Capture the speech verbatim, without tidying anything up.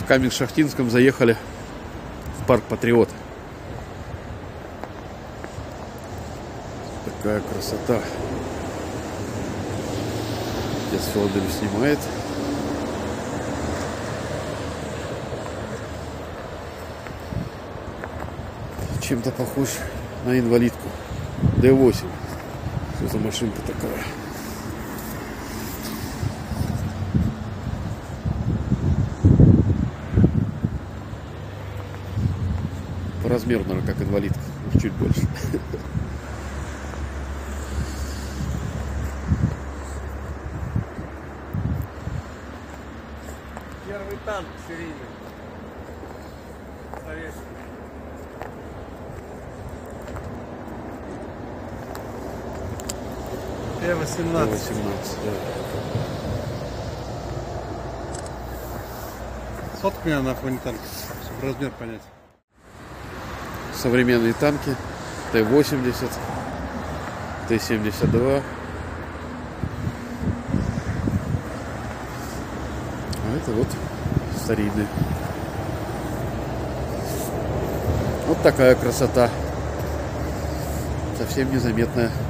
Каменск-Шахтинском заехали в парк Патриот. Такая красота. Отец Федоров снимает. Чем-то похож на инвалидку дэ восемь. Что за машинка такая? По размеру, наверное, как инвалидка, чуть больше. Первый танк серийный. Советский. Т восемнадцать. восемнадцать, да. Сотка меня на фоне танка, чтобы размер понять. Современные танки Т восемьдесят, Т семьдесят два. А это вот старинный. Вот такая красота. Совсем незаметная.